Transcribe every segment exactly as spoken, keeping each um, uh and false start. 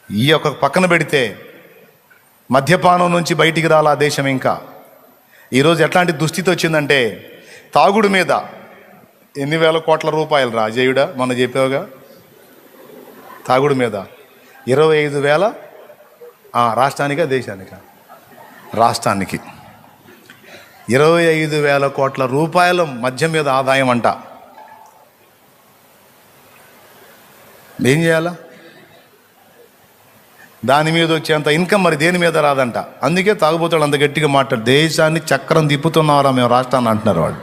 ఈ యొక్క పక్కన పెడితే మద్యపానం నుంచి బయటికి రాలా దేశం. ఇంకా ఈరోజు ఎట్లాంటి దుస్థితి వచ్చిందంటే తాగుడు మీద ఎన్ని వేల కోట్ల రూపాయలు రా అజయుడా మొన్న చెప్పావుగా. తాగుడు మీద ఇరవై ఐదు వేల రాష్ట్రానికా దేశానికా? రాష్ట్రానికి ఇరవై ఐదు వేల కోట్ల రూపాయల మద్యం మీద ఆదాయం అంట. ఏం చేయాలా? దాని మీద వచ్చేంత ఇన్కమ్ మరి దేని మీద రాదంట. అందుకే తాగుబోతాడు అంత గట్టిగా మాట్లాడు, దేశాన్ని చక్రం తిప్పుతున్నారా మేము రాష్ట్రాన్ని అంటున్నారు వాళ్ళు.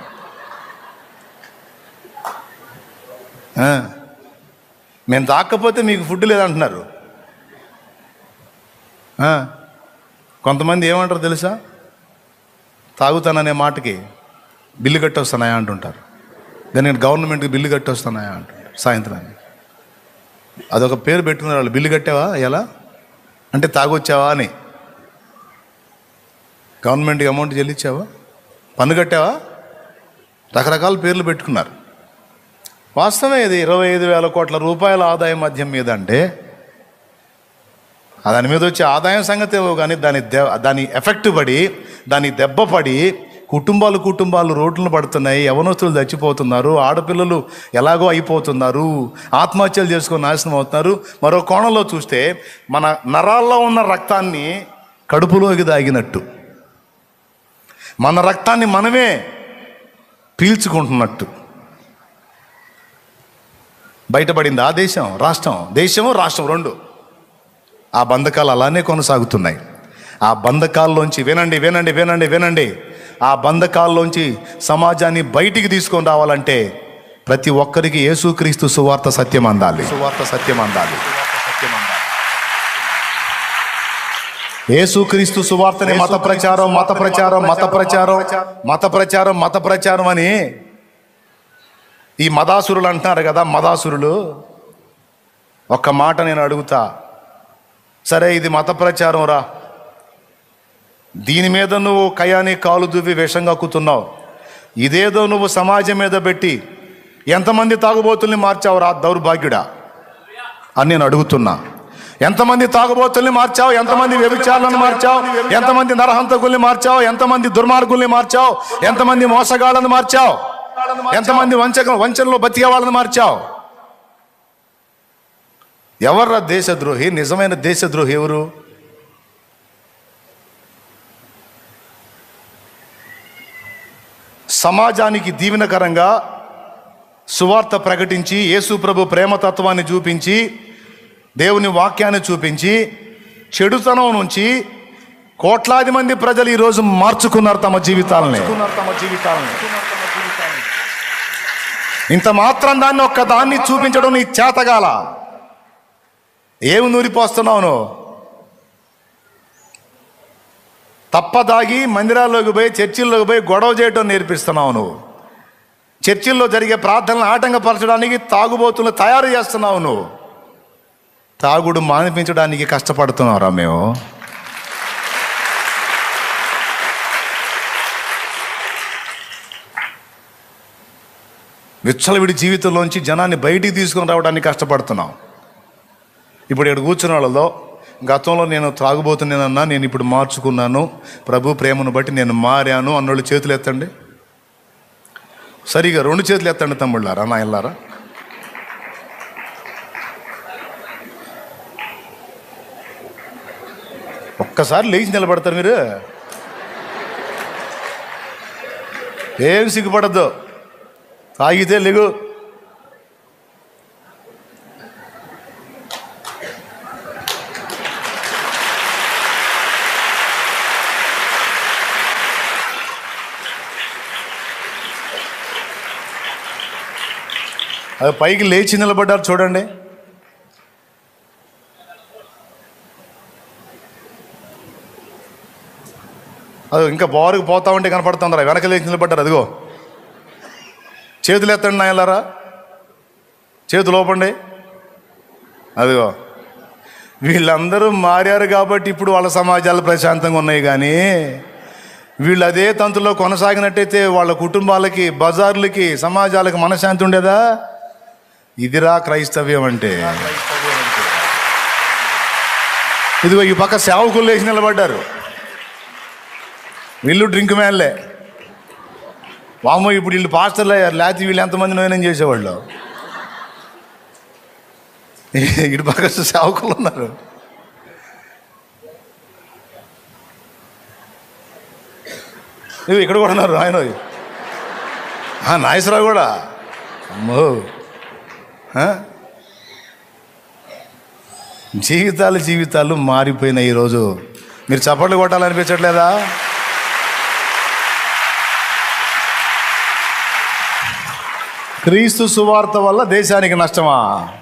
మేము తాకపోతే మీకు ఫుడ్ లేదంటున్నారు. కొంతమంది ఏమంటారు తెలుసా? తాగుతాననే మాటకి బిల్లు కట్టి వస్తున్నాయా అంటుంటారు. దానికి గవర్నమెంట్కి బిల్లు కట్టి వస్తున్నాయా అంటుంటారు సాయంత్రానికి. అదొక పేరు పెట్టుకున్నారు వాళ్ళు. బిల్లు కట్టావా ఎలా అంటే తాగొచ్చావా అని. గవర్నమెంట్కి అమౌంట్ చెల్లించావా, పన్ను కట్టావా, రకరకాల పేర్లు పెట్టుకున్నారు. వాస్తవమే ఇది. ఇరవై ఐదు వేల కోట్ల రూపాయల ఆదాయం మద్యం మీద అంటే దాని మీద వచ్చే ఆదాయం సంగతి ఏమో కానీ దాని దె దాని ఎఫెక్ట్ పడి దాని దెబ్బ పడి కుటుంబాలు కుటుంబాలు రోడ్లను పడుతున్నాయి, యవనస్తులు చచ్చిపోతున్నారు, ఆడపిల్లలు ఎలాగో అయిపోతున్నారు, ఆత్మహత్యలు చేసుకొని నాశనం అవుతున్నారు. మరో కోణంలో చూస్తే మన నరాల్లో ఉన్న రక్తాన్ని కడుపులోకి దాగినట్టు, మన రక్తాన్ని మనమే పీల్చుకుంటున్నట్టు బయటపడింది ఆ దేశం, రాష్ట్రం. దేశము రాష్ట్రం రెండు. ఆ బంధకాలు అలానే కొనసాగుతున్నాయి. ఆ బంధకాల్లోంచి వినండి వినండి వినండి వినండి ఆ బంధకాల్లోంచి సమాజాన్ని బయటికి తీసుకొని రావాలంటే ప్రతి ఒక్కరికి యేసుక్రీస్తు సువార్త సత్యం అందాలి. సువార్త సత్యం అందాలి. యేసుక్రీస్తు సువార్తని మత ప్రచారం మత ప్రచారం మత ప్రచారం మత ప్రచారం మత ప్రచారం అని ఈ మదాసురులు అంటున్నారు కదా. మదాసురులు ఒక్క మాట నేను అడుగుతా, సరే ఇది మత ప్రచారం రా, దీని మీద నువ్వు కయాని కాలు దువ్వి విషం కక్కుతున్నావు, ఇదేదో నువ్వు సమాజం మీద పెట్టి ఎంతమంది తాగుబోతుల్ని మార్చావు రా దౌర్భాగ్యుడా అని నేను అడుగుతున్నా. ఎంతమంది తాగుబోతుల్ని మార్చావు, ఎంతమంది వ్యభిచారులను మార్చావు, ఎంతమంది నరహంతకుల్ని మార్చావు, ఎంతమంది దుర్మార్గుల్ని మార్చావు, ఎంతమంది మోసగాళ్ళను మార్చావు, ఎంతమంది వంచక వంచనలో బతికే వాళ్ళని మార్చావు. ఎవర్రా దేశద్రోహి? నిజమైన దేశద్రోహి ఎవరు? సమాజానికి దీవెనకరంగా సువార్త ప్రకటించి యేసు ప్రభు ప్రేమతత్వాన్ని చూపించి దేవుని వాక్యాన్ని చూపించి చెడుతనం నుంచి కోట్లాది మంది ప్రజలు ఈరోజు మార్చుకున్నారు తమ జీవితాలని. తమ జీవితాలని ఇంత మాత్రం దాన్ని ఒక్క దాన్ని చూపించడం నీ చేతగాల. ఏమి నూరిపోస్తున్నావు నువ్వు? తప్పదాగి మందిరాల్లోకి పోయి చర్చిల్లోకి పోయి గొడవ చేయడం నేర్పిస్తున్నావు నువ్వు. చర్చిల్లో జరిగే ప్రార్థనలు ఆటంకపరచడానికి తాగుబోతులను తయారు చేస్తున్నావు నువ్వు. తాగుడు మానిపించడానికి కష్టపడుతున్నావురా మేము. విచ్చలవిడి జీవితంలోంచి జనాన్ని బయటికి తీసుకొని రావడానికి కష్టపడుతున్నాం. ఇప్పుడు ఇక్కడ కూర్చున్న వాళ్ళలో గతంలో నేను త్రాగుబోతున్నానన్నా, నేను ఇప్పుడు మార్చుకున్నాను, ప్రభు ప్రేమను బట్టి నేను మారాను అన్నోళ్ళు చేతులు ఎత్తండి. సరిగా రెండు చేతులు ఎత్తండి తమ్ముళ్ళారా, నా ఇల్లారా. ఒక్కసారి లేచి నిలబడతారు మీరు. ఏం సిగ్గుపడద్దు, తాగితే లేగు. అది పైకి లేచి నిలబడ్డారు చూడండి. అది ఇంకా బారుకు పోతా ఉంటే కనపడుతుందరా, వెనక లేచి నిలబడ్డారు. అదిగో చేతులు ఎత్తండి నాయలారా, చేతులు ఓపండి. అదిగో వీళ్ళందరూ మారారు కాబట్టి ఇప్పుడు వాళ్ళ సమాజాలు ప్రశాంతంగా ఉన్నాయి. కానీ వీళ్ళు అదే తంతులో కొనసాగినట్టయితే వాళ్ళ కుటుంబాలకి, బజార్లకి, సమాజాలకి మనశ్శాంతి ఉండేదా? ఇదిరా క్రైస్తవ్యం అంటే. ఇదిగో ఈ పక్క సేవకులు లేచి నిలబడ్డారు, వీళ్ళు డ్రింక్ మ్యాన్లే. వామో ఇప్పుడు వీళ్ళు పాస్టర్లు అయ్యారు, లేకపోతే వీళ్ళు ఎంతమంది నోయనం చేసేవాళ్ళు. ఇటు పక్క సేవకులు ఉన్నారు. ఇవి ఇక్కడ కూడా ఉన్నారు. ఆయన నాగేశ్వరరావు కూడా. అమ్మో, జీవితాలు జీవితాలు మారిపోయినాయి. ఈరోజు మీరు చప్పట్లు కొట్టాలనిపించట్లేదా? క్రీస్తు సువార్త వల్ల దేశానికి నష్టమా?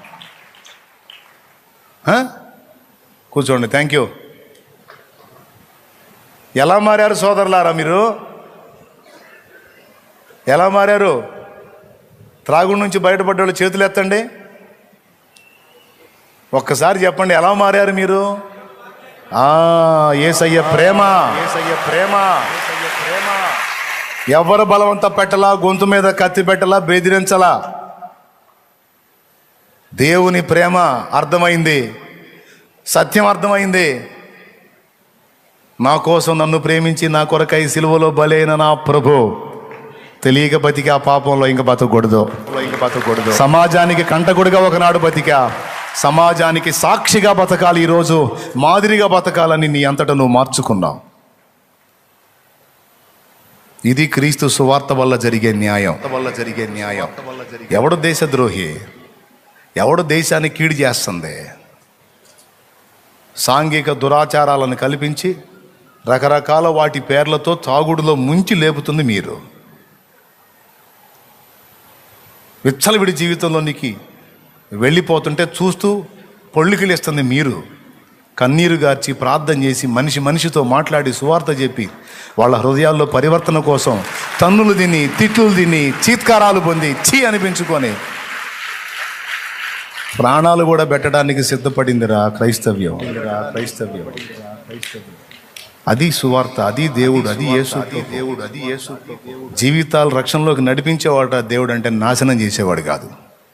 కూర్చోండి. Thank you. ఎలా మారారు సోదరులారా? మీరు ఎలా మారారు? త్రాగుడు నుంచి బయటపడ్డోళ్ళు చేతులు ఎత్తండి. ఒక్కసారి చెప్పండి, ఎలా మారారు మీరు? యేసయ్య ప్రేమ, యేసయ్య ప్రేమ, ప్రేమ. ఎవరు బలవంత పెట్టలా, గొంతు మీద కత్తి పెట్టలా, బెదిరించలా. దేవుని ప్రేమ అర్థమైంది, సత్యం అర్థమైంది. నా కోసం నన్ను ప్రేమించి నా కొరకై సిలువలో బలైన నా ప్రభు తెలియక బతికి ఆ పాపంలో ఇంక బతకూడదు, ఇంక బతకూడదు. సమాజానికి కంటకుడిగా ఒకనాడు బతికా, సమాజానికి సాక్షిగా బతకాలి. ఈరోజు మాదిరిగా బతకాలని నీ అంతటా నువ్వు మార్చుకున్నావు. ఇది క్రీస్తు సువార్త వల్ల జరిగే న్యాయం, వల్ల జరిగే న్యాయం. ఎవడు దేశద్రోహి, ఎవడు దేశాన్ని కీడు చేస్తుంది? సాంఘిక దురాచారాలను కల్పించి రకరకాల వాటి పేర్లతో తాగుడులో ముంచి లేపుతుంది మీరు. విచ్చలవిడి జీవితంలోనికి వెళ్ళిపోతుంటే చూస్తూ పొళ్ళికిలేస్తుంది మీరు. కన్నీరు గార్చి ప్రార్థన చేసి మనిషి మనిషితో మాట్లాడి సువార్త చెప్పి వాళ్ళ హృదయాల్లో పరివర్తన కోసం తన్నులు తిని, తిట్లు తిని, చీత్కారాలు పొంది చీ అనిపించుకొని ప్రాణాలు కూడా పెట్టడానికి సిద్ధపడిందిరా క్రైస్తవ్యం, క్రైస్తవ్యం. అది సువార్త, అది దేవుడు, అది యేసు దేవుడు, అది యేసు. జీవితాలు రక్షణలోకి నడిపించేవాడు దేవుడు అంటే, నాశనం చేసేవాడు కాదు.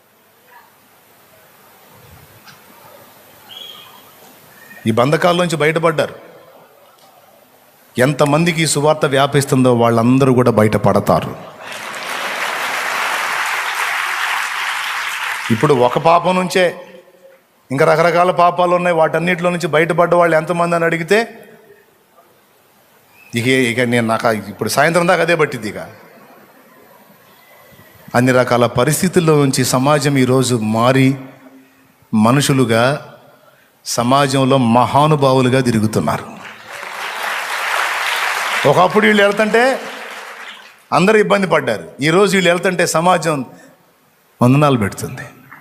ఈ బంధకాల్లోంచి బయటపడ్డారు. ఎంతమందికి ఈ సువార్త వ్యాపిస్తుందో వాళ్ళందరూ కూడా బయటపడతారు. ఇప్పుడు ఒక పాపం నుంచే ఇంకా రకరకాల పాపాలు ఉన్నాయి. వాటన్నిటిలో నుంచి బయటపడ్డ వాళ్ళు ఎంతమంది అని అడిగితే ఇక ఇక నేను నాకు ఇప్పుడు సాయంత్రం దాకా అదే పట్టింది. ఇక అన్ని రకాల పరిస్థితుల్లో నుంచి సమాజం ఈరోజు మారి మనుషులుగా సమాజంలో మహానుభావులుగా తిరుగుతున్నారు. ఒకప్పుడు వీళ్ళు వెళ్తుంటే అందరూ ఇబ్బంది పడ్డారు. ఈరోజు వీళ్ళు వెళ్తుంటే సమాజం వందనాలు పెడుతుంది.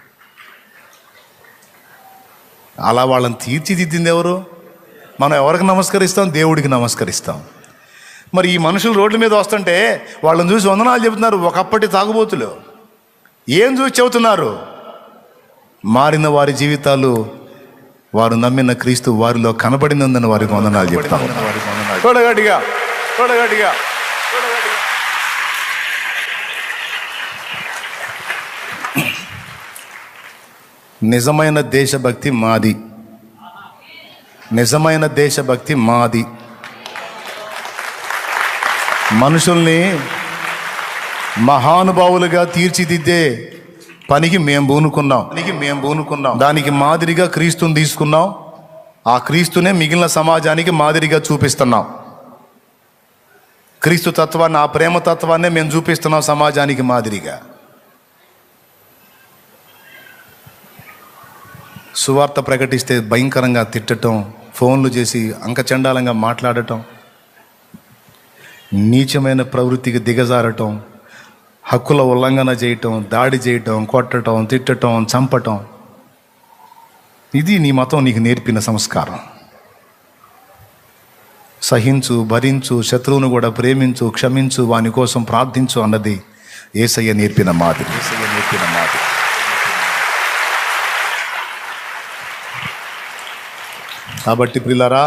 అలా వాళ్ళని తీర్చిదిద్దింది ఎవరు? మనం ఎవరికి నమస్కరిస్తాం? దేవుడికి నమస్కరిస్తాం. మరి ఈ మనుషులు రోడ్ల మీద వస్తుంటే వాళ్ళని చూసి వందనాలు చెబుతున్నారు. ఒకప్పటి తాగుబోతులు ఏం చూసి చెబుతున్నారు? మారిన వారి జీవితాలు, వారు నమ్మిన క్రీస్తు వారిలో కనబడినందని వారికి వందనాలు చెప్తాం. తోడగట్టిగా తోడగట్టిగా నిజమైన దేశభక్తి మాది, నిజమైన దేశభక్తి మాది. మనుషుల్ని మహానుభావులుగా తీర్చిదిద్దే పనికి మేము పూనుకున్నాం పనికి మేము పూనుకున్నాం దానికి మాదిరిగా క్రీస్తుని తీసుకున్నాం. ఆ క్రీస్తునే మిగిలిన సమాజానికి మాదిరిగా చూపిస్తున్నాం. క్రీస్తు తత్వాన్ని, ఆ ప్రేమ తత్వాన్నే మేము చూపిస్తున్నాం సమాజానికి మాదిరిగా. సువార్త ప్రకటిస్తే భయంకరంగా తిట్టడం, ఫోన్లు చేసి అంకచండాలంగా మాట్లాడటం, నీచమైన ప్రవృత్తికి దిగజారటం, హక్కుల ఉల్లంఘన చేయటం, దాడి చేయటం, కొట్టడం, తిట్టడం, చంపటం, ఇది నీ మతం నీకు నేర్పిన సంస్కారం. సహించు, భరించు, శత్రువును కూడా ప్రేమించు, క్షమించు, వాని కోసం ప్రార్థించు అన్నది యేసయ్య నేర్పిన మాదిరి. యేసయ్య నేర్పిన మాదిరి. కాబట్టి ప్రియులారా,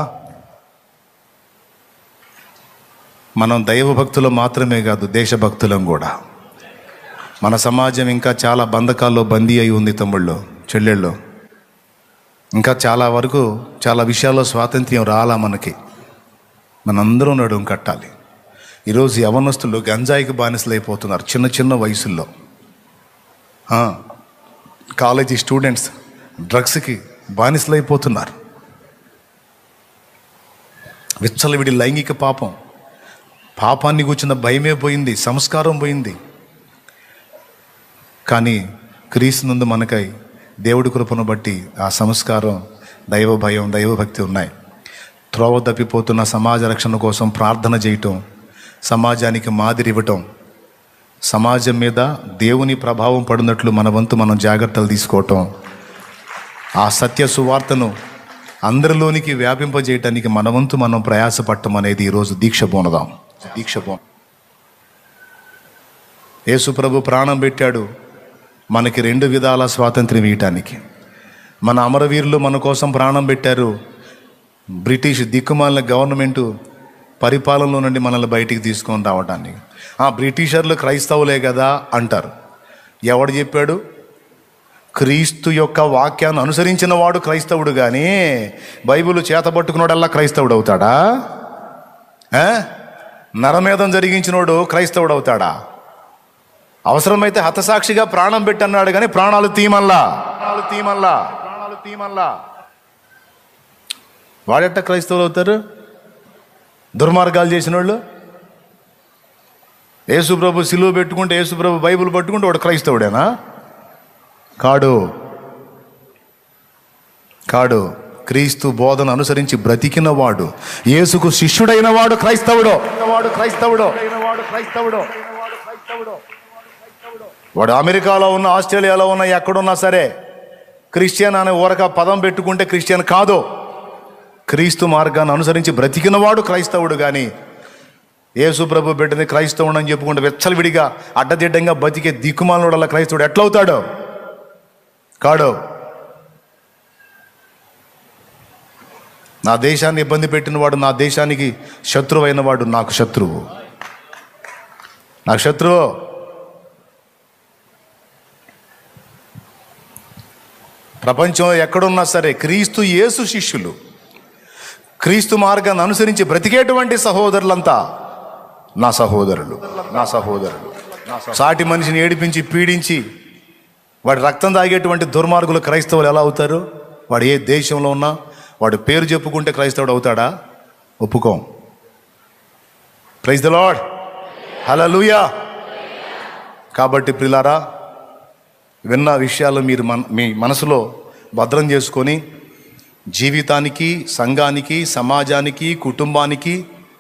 మనం దైవభక్తులు మాత్రమే కాదు, దేశభక్తులం కూడా. మన సమాజం ఇంకా చాలా బంధకాల్లో బందీ అయి ఉంది. తమ్ముళ్ళు, చెల్లెళ్ళు, ఇంకా చాలా వరకు చాలా విషయాల్లో స్వాతంత్ర్యం రాలా మనకి. మనందరం నడుం కట్టాలి. ఈరోజు యవనస్తులు గంజాయికి బానిసలు అయిపోతున్నారు చిన్న చిన్న వయసుల్లో. కాలేజీ స్టూడెంట్స్ డ్రగ్స్కి బానిసలు అయిపోతున్నారు. విచ్చలవిడి లైంగిక పాపం, పాపాన్ని కూర్చున్న భయమే పోయింది, సంస్కారం పోయింది. కానీ క్రీస్తు నందు మనకై దేవుడి కృపను బట్టి ఆ సంస్కారం, దైవ భయం, దైవభక్తి ఉన్నాయి. త్రోవ తప్పిపోతున్న సమాజ రక్షణ కోసం ప్రార్థన చేయటం, సమాజానికి మాదిరి ఇవ్వటం, సమాజం మీద దేవుని ప్రభావం పడినట్లు మన వంతు మనం జాగ్రత్తలు తీసుకోవటం, ఆ సత్య సువార్తను అందరిలోనికి వ్యాపింపజేయటానికి మన వంతు మనం ప్రయాసపడటం అనేది ఈరోజు దీక్ష బోనదాం. దీక్ష బోన యేసు ప్రభు ప్రాణం పెట్టాడు మనకి రెండు విధాల స్వాతంత్ర్యం ఇవ్వటానికి. మన అమరవీరులు మన కోసం ప్రాణం పెట్టారు. బ్రిటిష్ దిక్కుమాలిన గవర్నమెంటు పరిపాలనలో నుండి మనల్ని బయటికి తీసుకొని రావడానికి. ఆ బ్రిటిషర్లు క్రైస్తవులే కదా అంటారు. ఎవడు చెప్పాడు? క్రీస్తు యొక్క వాక్యాన్ని అనుసరించిన వాడు క్రైస్తవుడు, కానీ బైబిల్ చేతబట్టుకున్నాడల్లా క్రైస్తవుడు అవుతాడా? నరమేధం జరిగించినోడు క్రైస్తవుడు అవుతాడా? అవసరమైతే హతసాక్షిగా ప్రాణం పెట్టన్నాడు, కానీ ప్రాణాలు తీమల్లా ప్రాణాలు తీమల్లా ప్రాణాలు తీమల్లా వాడెట్ట క్రైస్తవులు అవుతారు? దుర్మార్గాలు చేసిన వాళ్ళు. యేసుప్రభు సిలువ పెట్టుకుంటే, యేసుప్రభు బైబిల్ పట్టుకుంటే వాడు క్రైస్తవుడేనా? కాడు కాడు క్రీస్తు బోధన అనుసరించి బ్రతికిన వాడు, యేసుకు శిష్యుడైన వాడు క్రైస్తవుడు. వాడు క్రైస్తవుడు వాడు క్రైస్తవుడు వాడు అమెరికాలో ఉన్న, ఆస్ట్రేలియాలో ఉన్న, ఎక్కడున్నా సరే క్రిస్టియన్ అనే ఊరక పదం పెట్టుకుంటే క్రిస్టియన్ కాదు. క్రీస్తు మార్గాన్ని అనుసరించి బ్రతికిన వాడు క్రైస్తవుడు, కానీ యేసు ప్రభు బిడ్డని క్రైస్తవుడు అని చెప్పుకుంటే వెచ్చలవిడిగా అడ్డదిడ్డంగా బతికే దిక్కుమాలనుడల్లా క్రైస్తవుడు ఎట్లవుతాడు? కాడు. నా దేశాన్ని ఇబ్బంది పెట్టిన వాడు, నా దేశానికి శత్రువు అయిన వాడు నాకు శత్రువు. నాకు శత్రువు. ప్రపంచంలో ఎక్కడున్నా సరే క్రీస్తు యేసు శిష్యులు, క్రీస్తు మార్గాన్ని అనుసరించి బ్రతికేటువంటి సహోదరులంతా నా సహోదరులు. నా సహోదరులు సాటి మనిషిని ఏడిపించి పీడించి వాడి రక్తం తాగేటువంటి దుర్మార్గులు క్రైస్తవులు ఎలా అవుతారు? వాడు ఏ దేశంలో ఉన్నా వాడు పేరు చెప్పుకుంటే క్రైస్తవుడు అవుతాడా? ఒప్పుకోం. Praise the lord, hallelujah. కాబట్టి ప్రియులారా, విన్న విషయాలు మీరు మన మీ మనసులో భద్రం చేసుకొని జీవితానికి, సంఘానికి, సమాజానికి, కుటుంబానికి,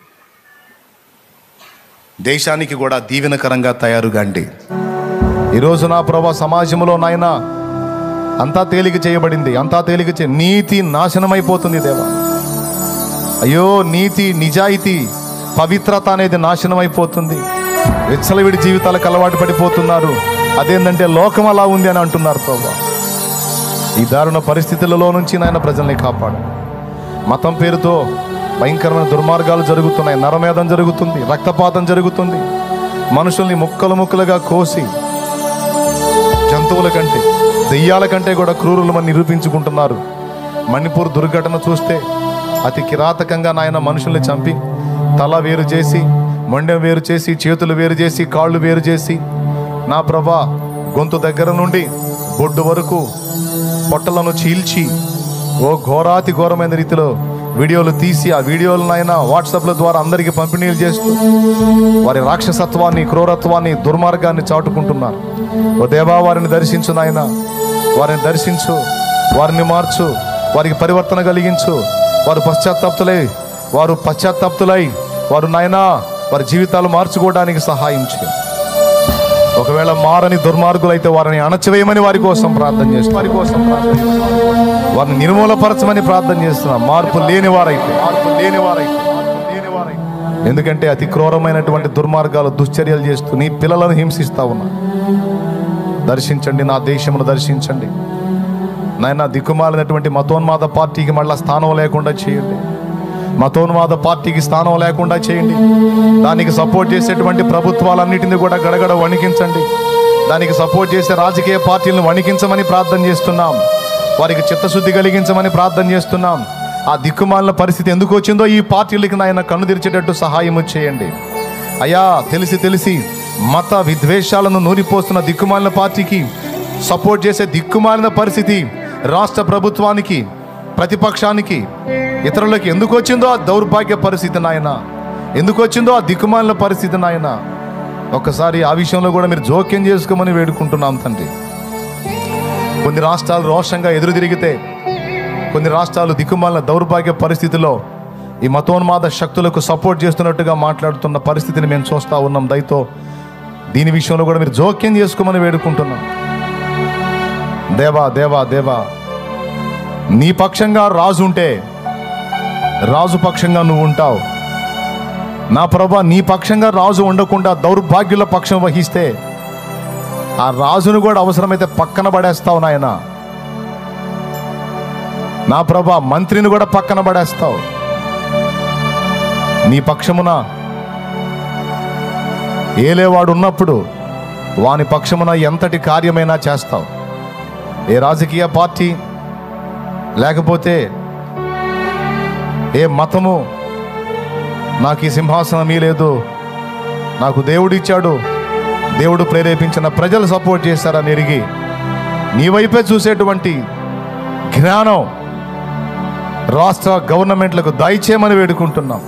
దేశానికి కూడా దీవెనకరంగా తయారుగాండి. ఈరోజు నా ప్రభా సమాజంలో నాయన అంతా తేలిక చేయబడింది, అంతా తేలిక చే నీతి నాశనమైపోతుంది దేవా. అయ్యో, నీతి, నిజాయితీ, పవిత్రత అనేది నాశనం అయిపోతుంది. విచ్చలవిడి జీవితాలకు అలవాటు పడిపోతున్నారు. అదేంటంటే లోకం అలా ఉంది అని అంటున్నారు ప్రభా. ఈ దారుణ పరిస్థితులలో నుంచి నాయన ప్రజల్ని కాపాడు. మతం పేరుతో భయంకరమైన దుర్మార్గాలు జరుగుతున్నాయి, నరమేధం జరుగుతుంది, రక్తపాతం జరుగుతుంది. మనుషుల్ని ముక్కలు ముక్కలుగా కోసి జంతువుల కంటే, దెయ్యాల కంటే కూడా క్రూరులమని నిరూపించుకుంటున్నారు. మణిపూర్ దుర్ఘటన చూస్తే అతి కిరాతకంగా నాయన మనుషుల్ని చంపి తల వేరు చేసి, మొండెం వేరు చేసి, చేతులు వేరు చేసి, కాళ్ళు వేరు చేసి, నా ప్రభా గొంతు దగ్గర నుండి బొడ్డు వరకు పొట్టలను చీల్చి ఓ ఘోరాతి ఘోరమైన రీతిలో వీడియోలు తీసి ఆ వీడియోలను ఆయన వాట్సాప్ల ద్వారా అందరికీ పంపిణీలు చేస్తూ వారి రాక్షసత్వాన్ని, క్రూరత్వాన్ని, దుర్మార్గాన్ని చాటుకుంటున్నారు. ఓ దేవా, వారిని దర్శించు నాయన, వారిని దర్శించు, వారిని మార్చు, వారికి పరివర్తన కలిగించు. వారు పశ్చాత్తాప్తులై వారు పశ్చాత్తాప్తులై వారు నాయనా వారి జీవితాలు మార్చుకోవడానికి సహాయం చేయి. ఒకవేళ మారని దుర్మార్గులైతే వారిని అణచివేయమని వారి కోసం ప్రార్థన చేస్తున్నాం. వారి కోసం వారిని నిర్మూలపరచమని ప్రార్థన చేస్తున్నాం. మార్పు లేని వారైతే మార్పు లేని వారైతే ఎందుకంటే అతి క్రూరమైనటువంటి దుర్మార్గాలు, దుశ్చర్యలు చేస్తూ నీ పిల్లలను హింసిస్తా ఉన్నా. దర్శించండి, నా దేశమును దర్శించండి నాయన. దిక్కుమాలినటువంటి మతోన్మాద పార్టీకి మళ్ళా స్థానం లేకుండా చేయండి. మతోన్మాద పార్టీకి స్థానం లేకుండా చేయండి. దానికి సపోర్ట్ చేసేటువంటి ప్రభుత్వాలన్నిటిని కూడా గడగడ వణికించండి. దానికి సపోర్ట్ చేసే రాజకీయ పార్టీలను వణికించమని ప్రార్థన చేస్తున్నాం. వారికి చిత్తశుద్ధి కలిగించమని ప్రార్థన చేస్తున్నాం. ఆ దిక్కుమాలిన పరిస్థితి ఎందుకు వచ్చిందో ఈ పార్టీలకి నాయన కన్ను తెరిచేటట్టు సహాయము చేయండి అయ్యా. తెలిసి తెలిసి మత విద్వేషాలను నూరిపోస్తున్న దిక్కుమాలిన పార్టీకి సపోర్ట్ చేసే దిక్కుమాలిన పరిస్థితి రాష్ట్ర ప్రభుత్వానికి, ప్రతిపక్షానికి, ఇతరులకి ఎందుకు వచ్చిందో ఆ దౌర్భాగ్య పరిస్థితి నాయన, ఎందుకు వచ్చిందో ఆ దిక్కుమాలిన పరిస్థితి నాయన, ఒక్కసారి ఆ విషయంలో కూడా మీరు జోక్యం చేసుకోమని వేడుకుంటున్నాం తండ్రి. కొన్ని రాష్ట్రాలు రోషంగా ఎదురు తిరిగితే, కొన్ని రాష్ట్రాలు దిక్కుమాలిన దౌర్భాగ్య పరిస్థితిలో ఈ మతోన్మాద శక్తులకు సపోర్ట్ చేస్తున్నట్టుగా మాట్లాడుతున్న పరిస్థితిని మేము చూస్తూ ఉన్నాం. దయతో దీని విషయంలో కూడా మీరు జోక్యం చేసుకోమని వేడుకుంటున్నాం. దేవా దేవా దేవా, నీ పక్షంగా రాజు ఉంటే రాజు పక్షంగా నువ్వు ఉంటావు. నా ప్రభా, నీ పక్షంగా రాజు ఉండకుండా దౌర్భాగ్యుల పక్షం వహిస్తే ఆ రాజును కూడా అవసరమైతే పక్కన పడేస్తావు నాయన. నా ప్రభా, మంత్రిని కూడా పక్కన పడేస్తావు. నీ పక్షమున ఏలేవాడు ఉన్నప్పుడు వాని పక్షమున ఎంతటి కార్యమైనా చేస్తావు. ఏ రాజకీయ పార్టీ లేకపోతే ఏ మతము నాకు ఈ సింహాసనం లేదు, నాకు దేవుడు ఇచ్చాడు, దేవుడు ప్రేరేపించిన ప్రజలు సపోర్ట్ చేశారని ఎరిగి నీ వైపే చూసేటువంటి జ్ఞానం రాష్ట్ర గవర్నమెంట్లకు దయచేయమని వేడుకుంటున్నాం.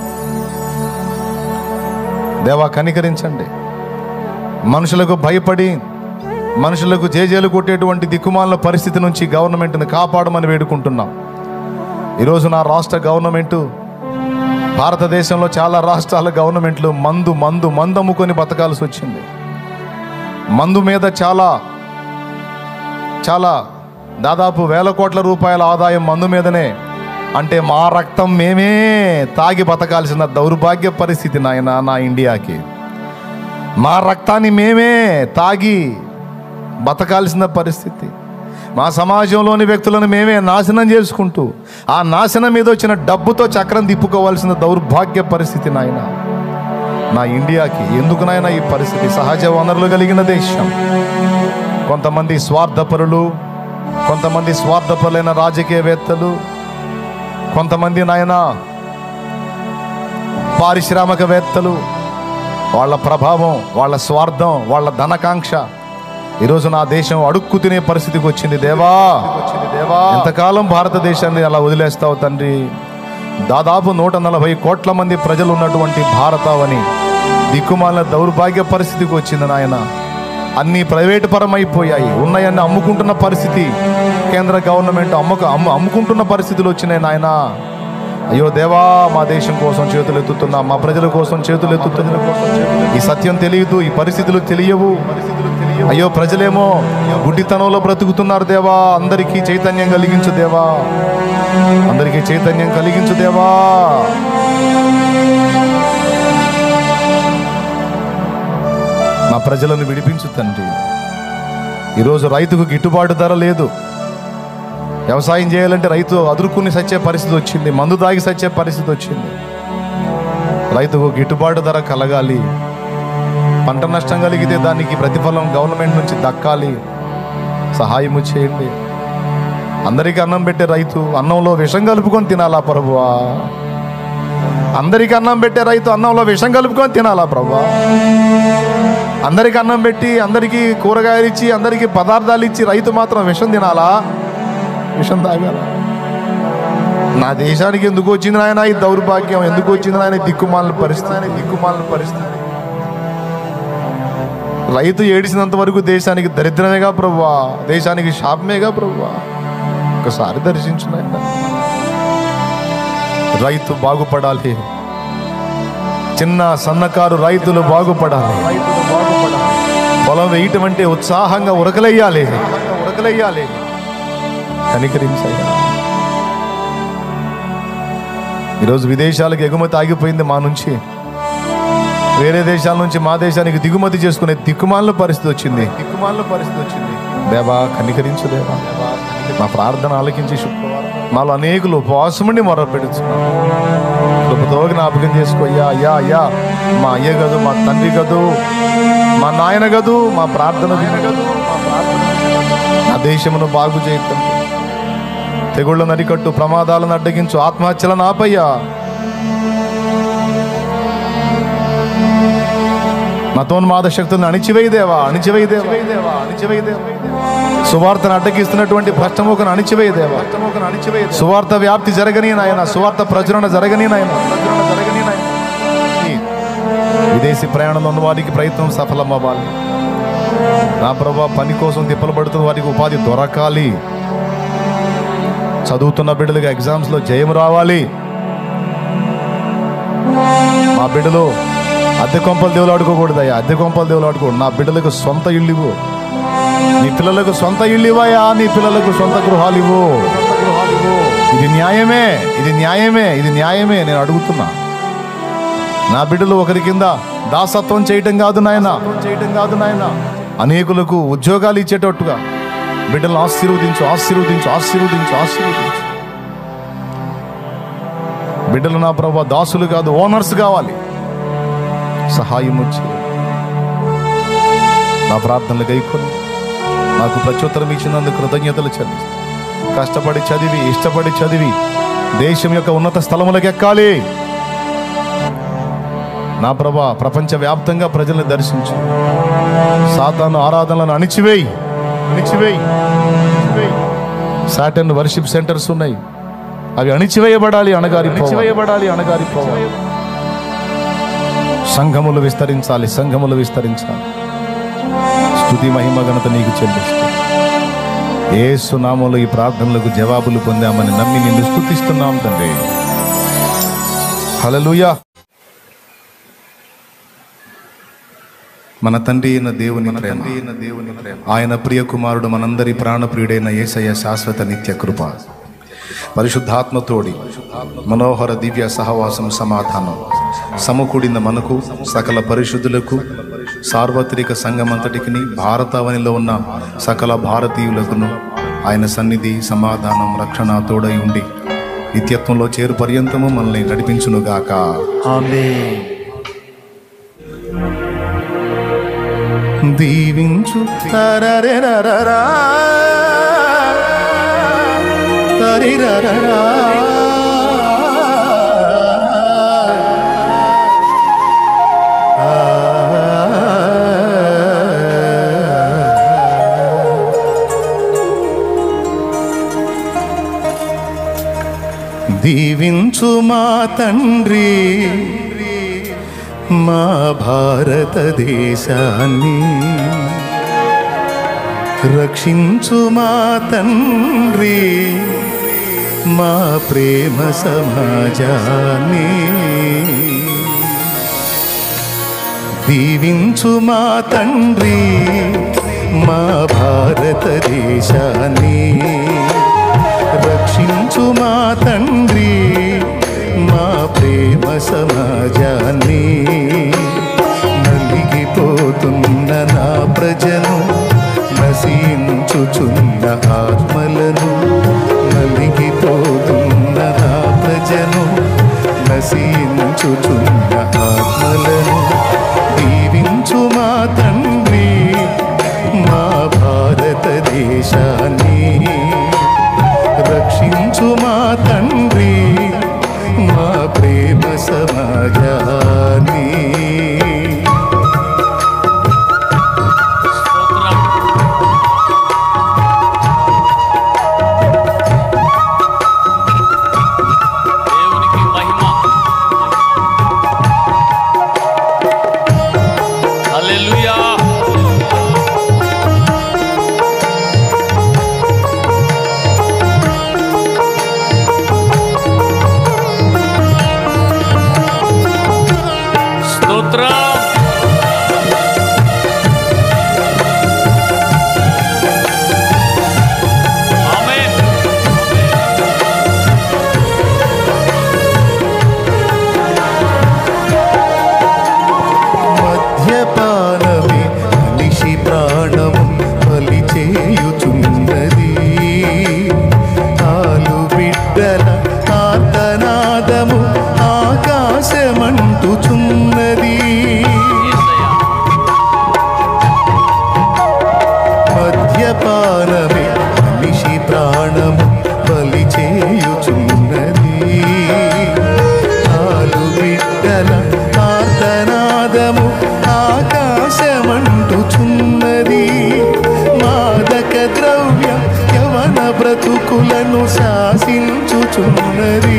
దేవా, కనికరించండి. మనుషులకు భయపడి మనుషులకు జేజేలు కొట్టేటువంటి దిక్కుమాల పరిస్థితి నుంచి గవర్నమెంట్ని కాపాడమని వేడుకుంటున్నాం. ఈరోజు నా రాష్ట్ర గవర్నమెంటు, భారతదేశంలో చాలా రాష్ట్రాల గవర్నమెంట్లు మందు మందు మందు అమ్ముకొని బతకాల్సి వచ్చింది. మందు మీద చాలా చాలా దాదాపు వేల కోట్ల రూపాయల ఆదాయం మందు మీదనే. అంటే మా రక్తం మేమే తాగి బతకాల్సిన దౌర్భాగ్య పరిస్థితి నాయన నా ఇండియాకి. మా రక్తాన్ని మేమే తాగి బతకాల్సిన పరిస్థితి. మా సమాజంలోని వ్యక్తులను మేమే నాశనం చేసుకుంటూ ఆ నాశనం మీద వచ్చిన డబ్బుతో చక్రం తిప్పుకోవాల్సిన దౌర్భాగ్య పరిస్థితి నాయన నా ఇండియాకి. ఎందుకు నాయన ఈ పరిస్థితి? సహజ వనరులు కలిగిన దేశం. కొంతమంది స్వార్థపరులు, కొంతమంది స్వార్థపరులైన రాజకీయవేత్తలు, కొంతమంది నాయన పారిశ్రామికవేత్తలు, వాళ్ళ ప్రభావం, వాళ్ళ స్వార్థం, వాళ్ళ ధనకాంక్ష ఈరోజు నా దేశం అడుక్కు తినే పరిస్థితికి వచ్చింది. దేవా, ఎంతకాలం భారతదేశాన్ని అలా వదిలేస్తావు తండ్రి? దాదాపు నూట నలభై కోట్ల మంది ప్రజలు ఉన్నటువంటి భారతావని దిక్కుమాలిన దౌర్భాగ్య పరిస్థితికి వచ్చింది నాయన. అన్నీ ప్రైవేటు పరమైపోయాయి. ఉన్నాయన్నీ అమ్ముకుంటున్న పరిస్థితి. కేంద్ర గవర్నమెంట్ అమ్ముక అమ్ము అమ్ముకుంటున్న పరిస్థితులు వచ్చినాయి నాయన. అయ్యో దేవా, మా దేశం కోసం చేతులు ఎత్తుతున్నా, మా ప్రజల కోసం చేతులు ఎత్తుతున్నా. ఈ సత్యం తెలియదు, ఈ పరిస్థితులు తెలియవు. అయ్యో, ప్రజలేమో గుడ్డితనంలో బ్రతుకుతున్నారు దేవా. అందరికీ చైతన్యం కలిగించు దేవా, అందరికీ చైతన్యం కలిగించు దేవా. నా ప్రజలను విడిపించు తండ్రి. ఈరోజు రైతుకు గిట్టుబాటు ధర లేదు. వ్యవసాయం చేయాలంటే రైతు అదురుకుని సచ్చే పరిస్థితి వచ్చింది, మందు తాగి సచ్చే పరిస్థితి వచ్చింది. రైతుకు గిట్టుబాటు ధర కలగాలి. పంట నష్టం కలిగితే దానికి ప్రతిఫలం గవర్నమెంట్ నుంచి దక్కాలి. సహాయము చేయండి. అందరికీ అన్నం పెట్టే రైతు అన్నంలో విషం కలుపుకొని తినాలా ప్రభువా? అందరికీ అన్నం పెట్టే రైతు అన్నంలో విషం కలుపుకొని తినాలా ప్రభువా? అందరికీ అన్నం పెట్టి, అందరికీ కూరగాయలు ఇచ్చి, అందరికీ పదార్థాలు ఇచ్చి రైతు మాత్రం విషం తినాలా? విషం తాగాల? నా దేశానికి ఎందుకు వచ్చింది నాయన ఈ దౌర్భాగ్యం? ఎందుకు వచ్చింది నాయన దిక్కుమాలిన పరిస్థితి? దిక్కుమాలిన పరిస్థితి. రైతు ఏడిసినంత వరకు దేశానికి దరిద్రమేగా ప్రభువా, దేశానికి శాపమేగా ప్రభువా. ఒకసారి దర్శించు నాయన. రైతు బాగుపడాలి. చిన్న సన్నకారు రైతులు బాగుపడాలి. రైతులు బాగుపడాలి. పొలం వేయటం అంటే ఉత్సాహంగా ఉరకలయ్యాలి, ఉరకలయ్యాలి. కనికరించయ్యా. ఈరోజు విదేశాలకు ఎగుమతి ఆగిపోయింది మా నుంచి. వేరే దేశాల నుంచి మా దేశానికి దిగుమతి చేసుకునే దిక్కుమాల పరిస్థితి వచ్చింది. దిక్కుమాల పరిస్థితి వచ్చింది. దేవా, కనికరించు దేవా. మా ప్రార్థన ఆలకించి శుక్రవారం మాలో అనేకులు ఉపవాసముండి మొర పెడుతున్నాం. కృపతో జ్ఞాపకం చేసుకోయ్యా. అయ్యా అయ్యా, మా అయ్య గదు, మా తండ్రి గదు, మా నాయన గదు, మా ప్రార్థన వినగదు. మా ప్రార్థన నా దేశమును బాగు చేయటం, తెగుళ్ళను అరికట్టు, ప్రమాదాలను అడ్డగించు, ఆత్మహత్యలను ఆపయ్యా. మతోన్మాద శక్తులను అణిచివేయదేవా, అణిచివేయదేవా, అణిచివేయదేవా. సువార్తను అడ్డగిస్తున్నటువంటి భ్రష్టముఖను అణిచివేయదేవా, సువార్త వ్యాప్తి జరగని నాయన, సువార్త ప్రచురణ జరగని నాయన, జరగని నాయన. విదేశీ ప్రయాణంలో ఉన్న వారికి ప్రయత్నం సఫలం అవ్వాలి నా ప్రభా. పని కోసం తిప్పలు పడుతున్న వారికి ఉపాధి దొరకాలి. చదువుతున్న బిడ్డలుగా ఎగ్జామ్స్లో జయం రావాలి. మా బిడ్డలు అద్దె కొంపలు దేవులు ఆడుకోకూడదయ్యా, అద్దె కొంపలు దేవులు ఆడుకోకూడదు. నా బిడ్డలకు సొంత ఇల్లు ఇవ్వు, నీ పిల్లలకు సొంత ఇల్లు ఇవ్వయా, నీ పిల్లలకు సొంత గృహాలు ఇవ్వు. ఇది న్యాయమే, ఇది న్యాయమే, ఇది న్యాయమే. నేను అడుగుతున్నా, నా బిడ్డలు ఒకరి కింద దాసత్వం చేయటం కాదు నాయన, చేయటం కాదు నాయన. అనేకులకు ఉద్యోగాలు ఇచ్చేటట్టుగా బిడ్డలను ఆశీర్వదించు, ఆశీర్వదించు, ఆశీర్వదించు, ఆశీర్వదించు. బిడ్డలు నా ప్రభు దాసులు కాదు, ఓనర్స్ కావాలి. సహాయం వచ్చి నా ప్రార్థనలు గైకొని నాకు ప్రత్యుత్తరం ఇచ్చినందుకు కృతజ్ఞతలు చెల్లిస్తాను. కష్టపడి చదివి, ఇష్టపడి చదివి దేశం యొక్క ఉన్నత స్థలములకు ఎక్కాలి నా ప్రభా. ప్రపంచవ్యాప్తంగా ప్రజల్ని దర్శించు. సాతాను ఆరాధనలను అణిచివేయి, అణిచివేయి. సాటర్న్ వర్షిప్ సెంటర్స్ ఉన్నాయి, అవి అణిచివేయబడాలి, అణగారి అణిచివేయబడాలి, అణగారి పోవాలి. సంఘములు విస్తరించాలి, సంఘములు విస్తరించాలి. స్తుతి మహిమ ఘనత నీకు చెల్లిస్తూ యేసు నామములో ఈ ప్రార్థనలకు జవాబులు పొందామని నమ్మి నిన్ను స్తుతిస్తున్నాం తండ్రి. హల్లెలూయా. మన తండ్రి అయిన దేవుని ప్రేమ, ఆయన ప్రియ కుమారుడు మనందరి ప్రాణప్రియుడైన యేసయ్య శాశ్వత నిత్య కృప, పరిశుద్ధాత్మతోడి మనోహర దివ్య సహవాసం, సమాధానం సమకూడిన మనకు, సకల పరిశుద్ధులకు, సార్వత్రిక సంఘమంతటికి, భారతావనిలో ఉన్న సకల భారతీయులకును ఆయన సన్నిధి, సమాధానం, రక్షణ తోడై ఉండి నిత్యత్వంలో చేరు పర్యంతము మనల్ని నడిపించునుగాక. ఆమేన్. దీవించు తరరెరరరా తరిరరరా దీవించు మా తండ్రి మా భారతదేశాన్ని, రక్షించు మా తండ్రి మా ప్రేమ సమాజాన్ని. దీవించు మా తండ్రి మా భారతదేశాన్ని, రక్షించు మా తండ్రి మా ప్రేమ సమాజాన్ని. నలిగిపోతున్న నా ప్రజను, నశించుచున్న ఆత్మలను, నలిగిపోతున్న నా ప్రజను, నశించుచున్న ఆత్మలను దీవించు మా తండ్రి మా భారతదేశాన్ని, రక్షించు మా తండ్రి మా ప్రేమ సమాజాన్ని. మద్యపానమే మనిషి ప్రాణము బలి శాసించుచున్నది.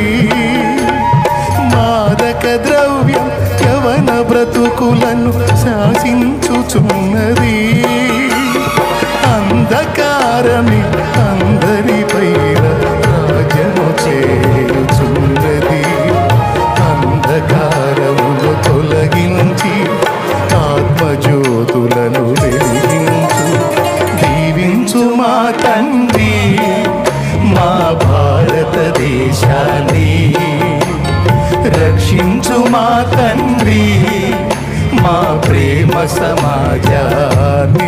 మాదక ద్రవ్యం యవన బ్రతుకులను శాసించుచున్నది. అంధకారమే అందరిపైన రాజ్యము చేయుచున్నది. అంధకారమును తొలగించి ఆత్మజ్యోతులను వెలిగించు. దీవించు మా తండ్రి మా భారతదేశాన్ని, రక్షించు మా తండ్రి మా ప్రేమ సమాజాన్ని.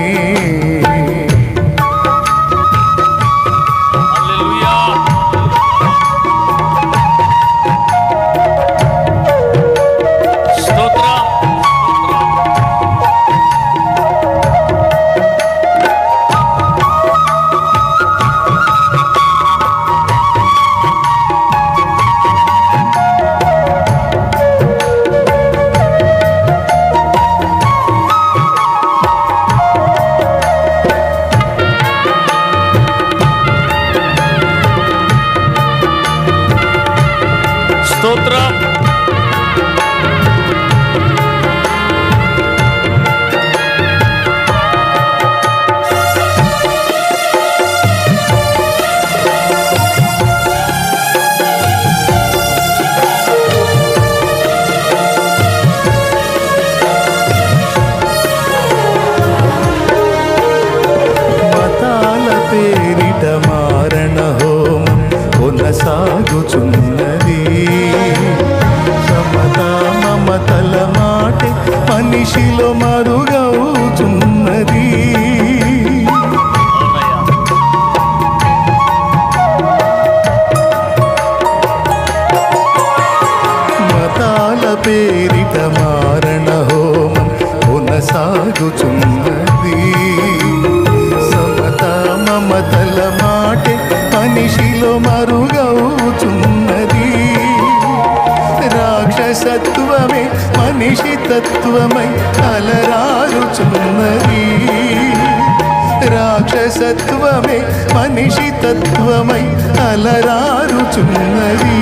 స్తోత్రం. మతాల పేరిట మారణ హోమం కొనసాగుచున్నది. సమతా మమతల మాటే మనిషిలో మరుగవుతున్నది. మతాల పేరిట మారణ హోమం కొనసాగుచున్నది. సమతా మమతల మాటే మనిషిలో మరుగవుచున్నది. రాక్షసత్వమే మనిషి తత్వమై అలరారుచున్నది. రాక్షసత్వమే మనిషి తత్వమై అలరారుచున్నది.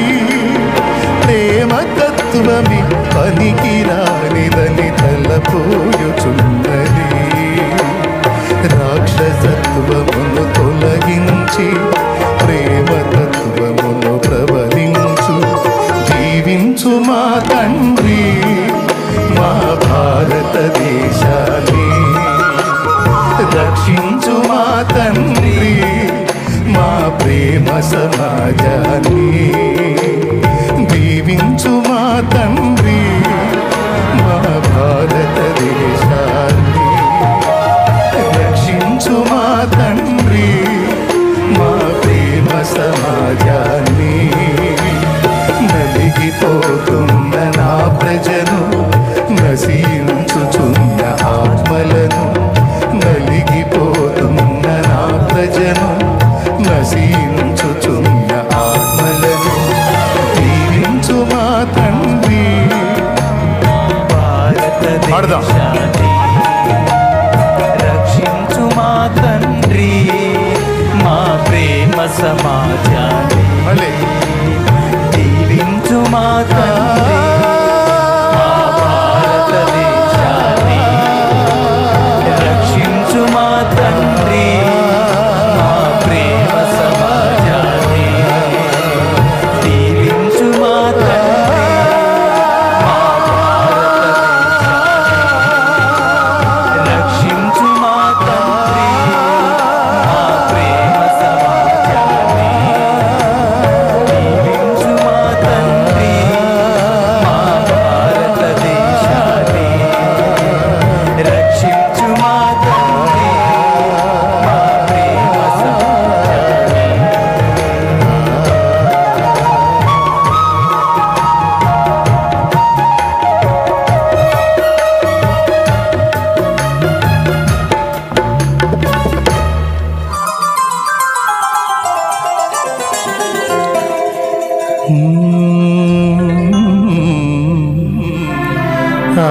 ప్రేమ తత్వమే పనికిరానిదని తలపోయుచున్నది. రాక్షసత్వమును తొలగించి ప్రేమ తత్వమును ప్రబలించు. జీవించు మా తండ్రి మా భారతదేశాన్ని, రక్షించు మా తండ్రి మా ప్రేమ సమాజాన్ని. దీవించు మా తండ్రి మా భారతదేశాన్ని, రక్షించు మా తండ్రి మా ప్రేమ సమాజాన్ని. నలిగిపోతున్న నా ప్రజను, నశించుచున్న ఆత్మలను, నలిగిపోతున్న నా ప్రజను, నశించుచున్న ఆత్మలను దీవించు మా తండ్రి భారతదేశాన్ని, రక్షించు మా తండ్రి మా ప్రేమ సమాజాన్ని. దీవించు మా తండ్రి మా భారతదేశాన్ని, రక్షించు మా తండ్రి మా ప్రేమ సమాజాన్ని. దీవించు మా తండ్రి మా భారతదేశాన్ని, రక్షించు మా తండ్రి మా ప్రేమ సమాజాన్ని. దీవించు మా తండ్రి మా భారతదేశాన్ని, రక్షించు మా తండ్రి మా ప్రేమ సమాజాన్ని. ఆ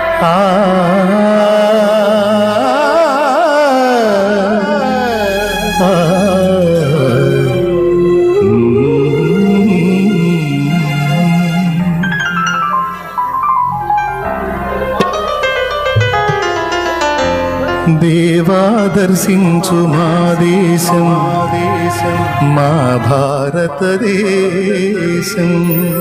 ఆ దేవా దర్శించు మా దేశం మా భారతదేశం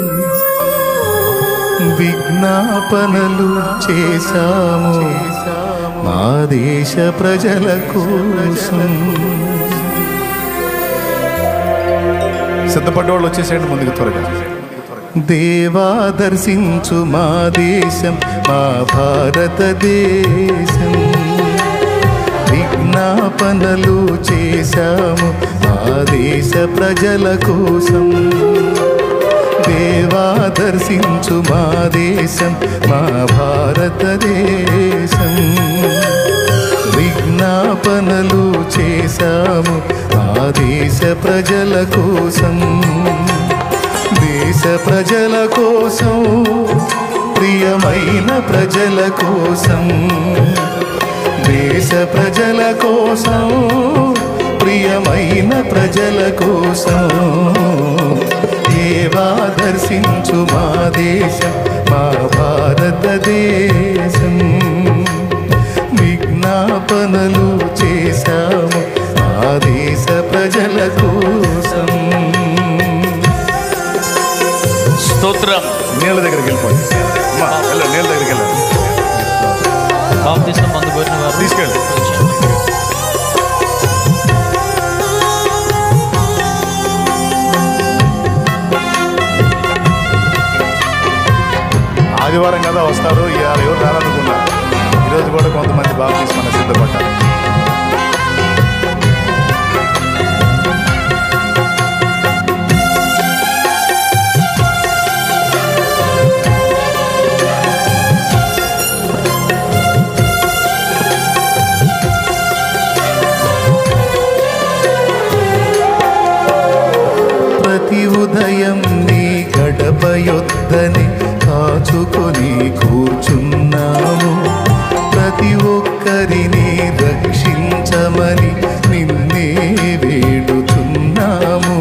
విజ్ఞాపనలు చేశాము మా దేశ ప్రజల కోసం. సిద్ధపడ్డవాళ్ళు వచ్చేసేయండి ముందుకు త్వరగా. దేవా దర్శించు మా దేశం మా భారతదేశం విజ్ఞాపనలు చేశాము మా దేశ ప్రజల కోసం. దేవా దర్శించు మా దేశం మా భారతదేశం విజ్ఞాపనలు చేశాము మా దేశ ప్రజల కోసం. దేశ ప్రజల కోసం ప్రియమైన ప్రజల కోసం దేశ ప్రజల కోసం ప్రియమైన ప్రజల కోసం దేవా దర్శించు మా దేశం మా భారతదేశం విజ్ఞాపనలు చేశాము మా దేశ ప్రజల కోసం. స్తోత్రం. నీళ్ళ దగ్గరికి వెళ్ళిపోండి. నీళ్ళ దగ్గరికి వెళ్ళాలి. బాప్తిసం పొందబోయిన వారు తీసుకెళ్ళి. ఆదివారం కదా వస్తారు, ఇవాళ ఎవరు రాలనుకున్నారు. ఈరోజు కూడా కొంతమంది బాప్తిసం సిద్ధపడ్డారు. ప్రతి ఉదయం నీ గడప యొద్దని కాచుకొని కూర్చున్నాము. ప్రతి ఒక్కరిని రక్షించమని నిన్నే వేడుచున్నాము.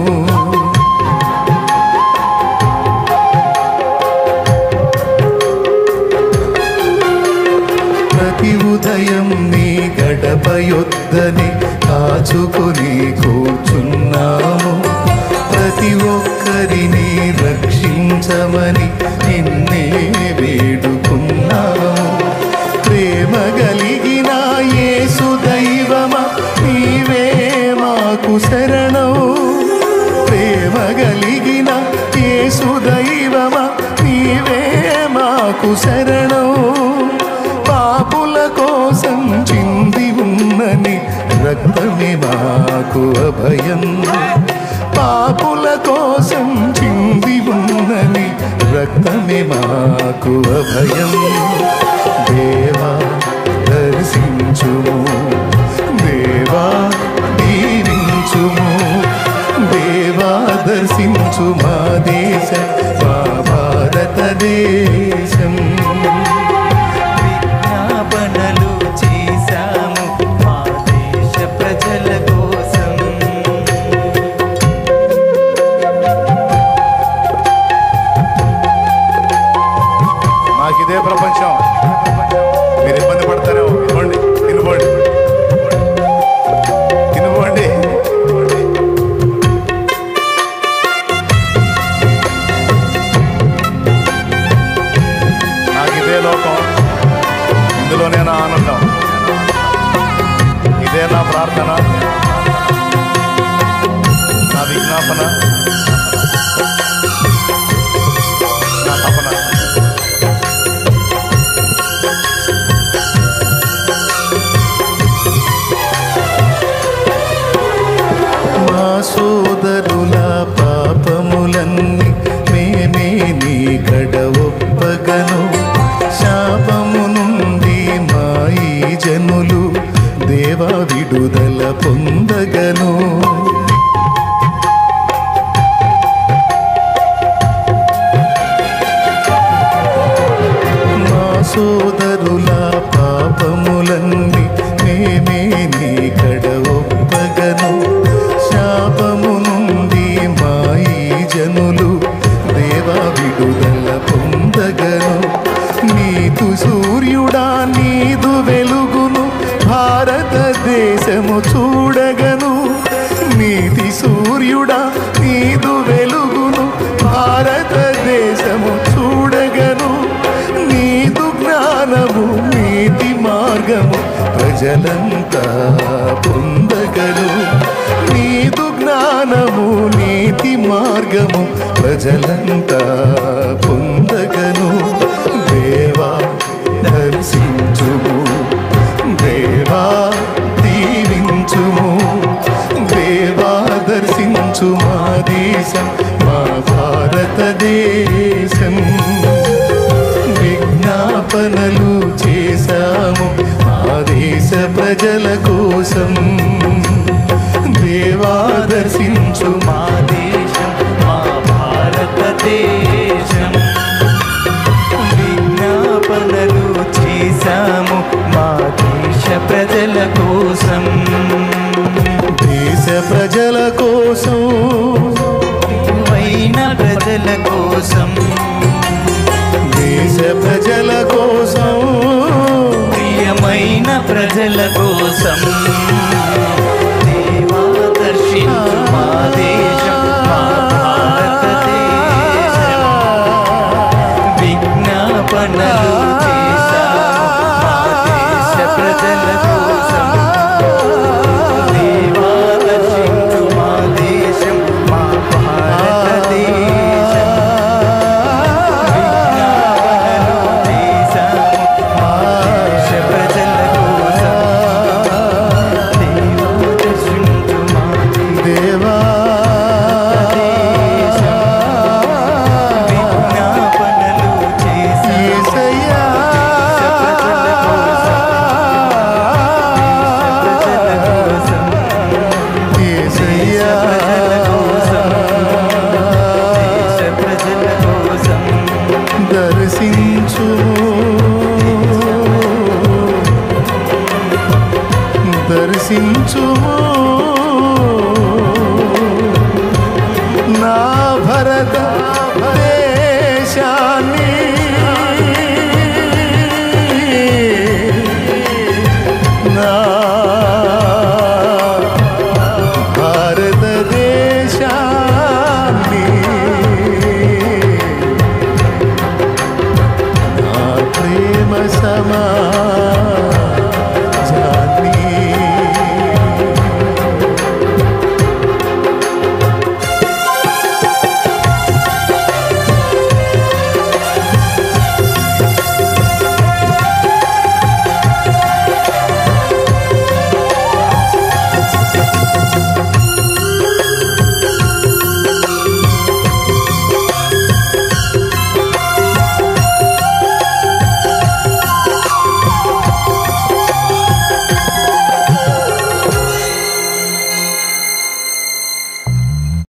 ప్రతి ఉదయం నీ గడప యొద్దని కాచుకొని కూర్చున్నాము. ప్రతి ఒక్కరిని రక్షించమని నిన్నే వేడుకున్నాము. ప్రేమ కలిగిన యేసు దైవమా నీవే మాకు శరణం. ప్రేమ కలిగిన యేసు దైవమా నీవే మాకు శరణం. పాపుల కోసం చింది ఉన్నని రక్తమే మాకు అభయం. పాపుల కోసం చింది ఉన్నని రక్తమే మాకు అభయం. దేవా దర్శించుము దేవా దీవించుము. దేవా దర్శించు మా దేశం మా భారతదేశం విజ్ఞాపనలు చేశాము మా దేశ ప్రజల కోసం. మాకు ఇదే ప్రపంచం. మీరు ఇబ్బంది పడతారేమో. తినుకోండి తినుకోండి తినుకోండి. నాకు ఇదే లోకం, ఇందులోనే నా ఆనందం, ఇదే నా ప్రార్థన, నా విజ్ఞాపన, నా తపన. మా సోదరుల పాపములన్నీ మేమే నీ కడ ఒప్పగను. శాపము నుండి మా ఈ జనులు దేవా విడుదల పొందగను. మా సోదరుల పాపములన్నీ మేమే నీ కడ ఒప్పగను. దేవుడా నీదు వెలుగును భారతదేశము చూడగను, నీదు జ్ఞానము నీతి మార్గము ప్రజలంతా పొందగను, నీదు జ్ఞానము నీతి మార్గము ప్రజలంతా పొందగను. దేవా దర్శించుము, దేవా దీవించుము, దేవా దర్శించు మా దేశం మా భారతదేశం. విజ్ఞాపనలు చేశాము మా దేశ ప్రజల కోసం, దేవా దర్శించు మా దేశం మా భారతదేశం. విజ్ఞాపనలు చేశాము మా దేశ ప్రజల కోసం, దేశ ప్రజల కోసం, ప్రియమైన ప్రజల కోసం, దేశ ప్రజల కోసం, ప్రియమైన ప్రజల